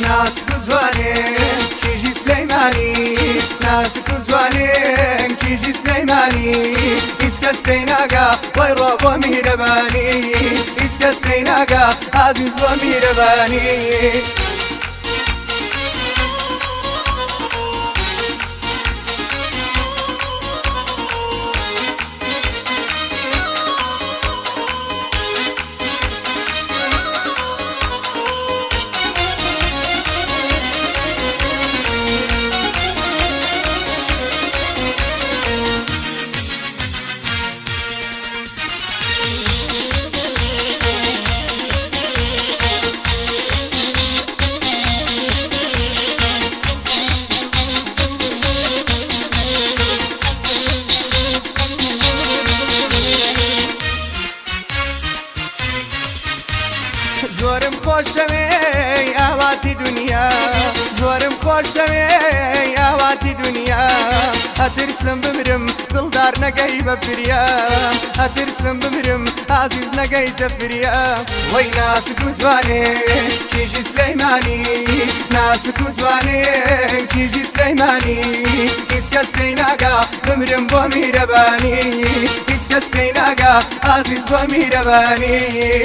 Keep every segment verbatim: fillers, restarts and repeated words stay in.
ناسک و جوانێن کیژی سلەیمانی ناسک و جوانێن کیژی سلەیمانی هیچ کەس پێی ناگا وای ڕۆ بۆ میهرەبانی هیچ کەس پێی ناگا ئازیز بۆ میهرەبانی زۆرم خۆشەوێ ئاواتی دنیا زۆرم خۆشەوێ ئاواتی دنیا ئەترسم بمرم دڵدار نەگەی بە فریا ئەترسم بمرم ئازیز نەگەیتە فریا وەی ناسک و جوانێن کیژی سلەیمانی ناسک و جوانێن کیژی سلەیمانی هیچ کەس پێی ناگا بمرم بۆ میهرەبانی هیچ کەس پێی ناگا ئازیز بۆ میهرەبانی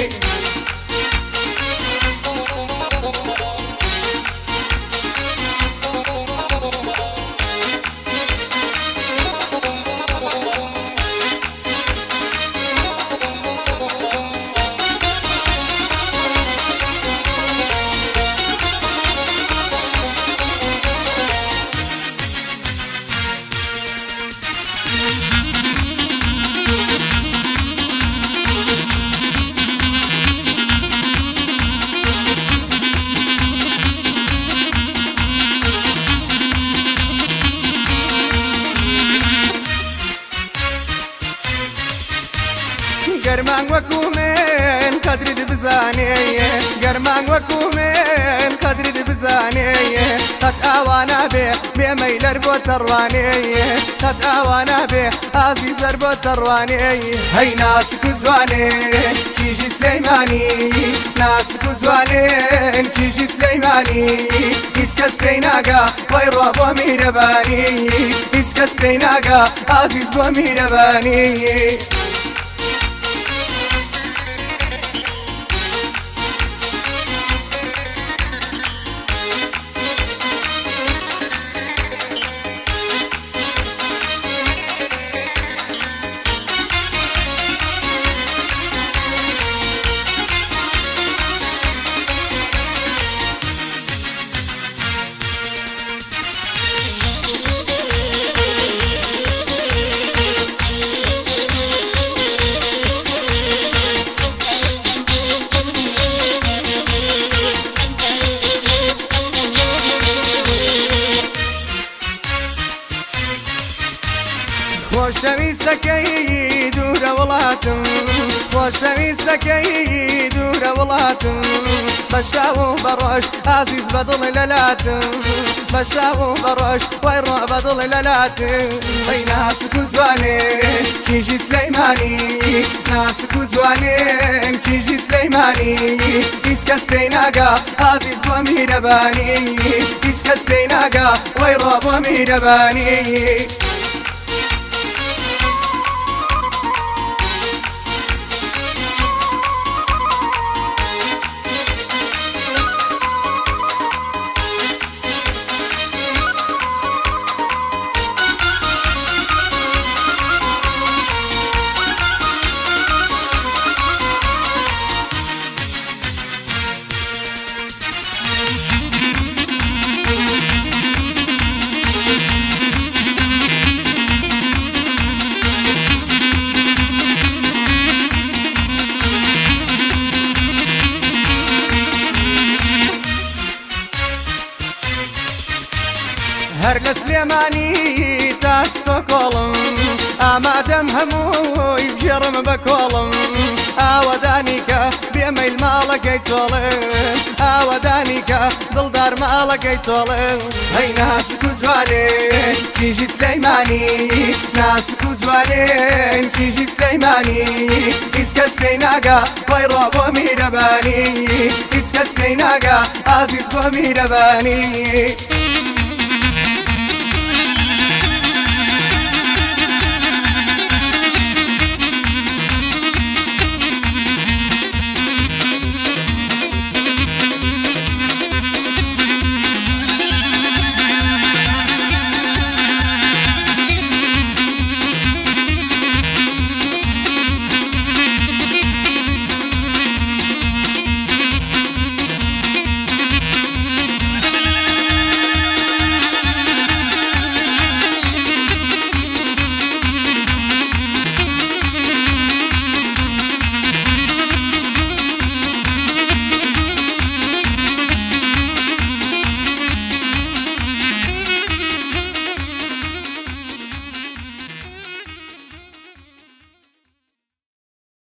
گەرمان وەکو من قەدرت بزانێ گەرمان وەکو من قەدرت بزانێ قەت ئاوا نابێ بێمەیلەر بۆ تەڕوانێ قەت ئاوا نابێ ئازیزەر بۆ تەڕوانێ هەی ناسک و جوانێن کیژی سلەیمانی ناسک و جوانێن کیژی سلەیمانی هیچ کەس پێی ناگا وای ڕۆ بۆ میهرەبانی هیچ کەس پێی ناگا ئازیز بۆ میهرەبانی خۆشەویستەکەی دوورە وڵاتم خۆشەویستەکەی دوورە وڵاتم بە شاو و بەڕۆژ ئازیز بەدڵ لەلاتم بە شاو و بەڕۆژ وای ڕۆ بەدڵ لەلاتم وەی ناسک و جوانێن کیژی سلەیمانی ناسک و جوانێن کیژی سلەیمانی هیچ کەس پێی ناگا ئازیز بۆ میهرەبانی هیچ کەس پێی ناگا وای ڕۆ بۆ میهرەبانی هەر لە سلێمانی تا ستۆکۆڵم ئامادەم هەمووی بژێڕم بە کۆڵم ئاوەدانی کە بێمەیل ماڵەکەی چۆڵم ئاوەدانی کە دڵدار ماڵەکەی چۆڵم هەی ناسک و جوانێن کیژی سلەیمانی ناسک و جوانێن کیژی سلەیمانی هیچ کەس پێی ناگا وای ڕۆ بۆ میهرەبانی هیچ کەس پێی ناگا ئازیز بۆ میرەبانی